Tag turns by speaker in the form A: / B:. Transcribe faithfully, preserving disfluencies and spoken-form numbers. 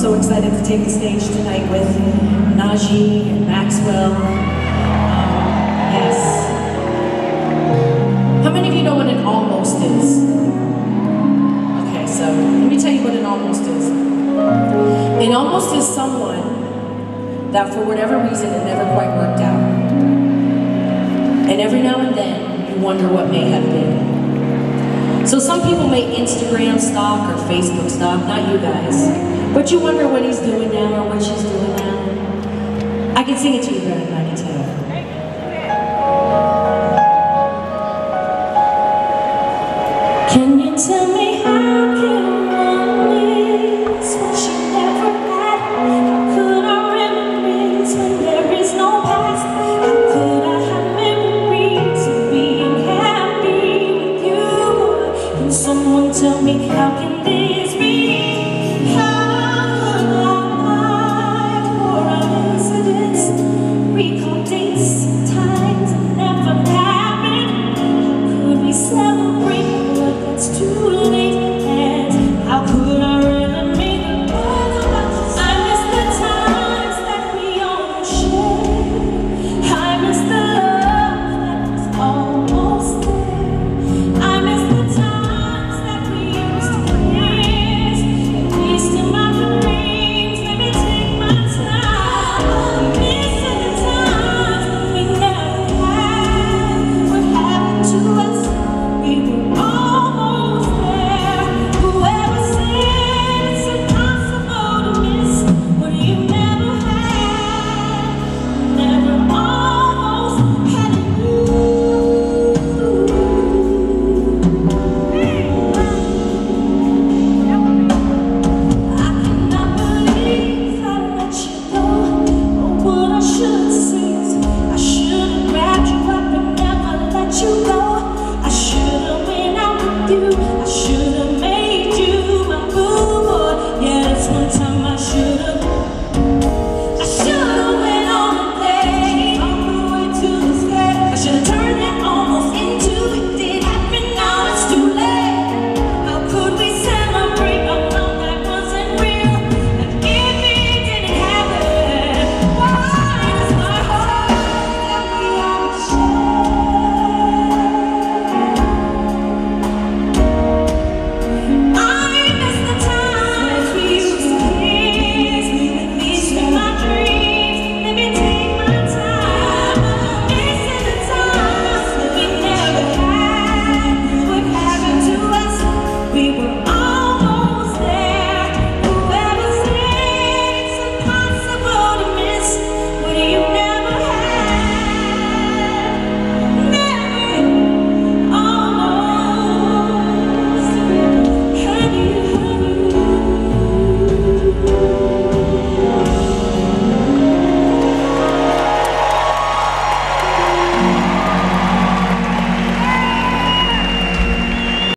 A: so excited to take the stage tonight with Najee and Maxwell. Um, yes. How many of you know what an almost is? Okay, so let me tell you what an almost is. An almost is someone that for whatever reason it never quite worked out. And every now and then you wonder what may have been. So some people may Instagram stalk or Facebook stalk, not you guys. But you wonder what he's doing now or what she's doing now. I can sing it to you better than I can tell. Can you tell me how can one miss what she never had? How could I reminisce when there is no past? How could I have memories of being happy with you? Can someone tell me how can this be? Recall dates and times that never happened. How could we celebrate but that's too late? And how could I really make the world about us? I miss the times that we all shared. I miss the love that was almost there. I miss the times that we used to kiss. At least in my dreams, let me take my time. Say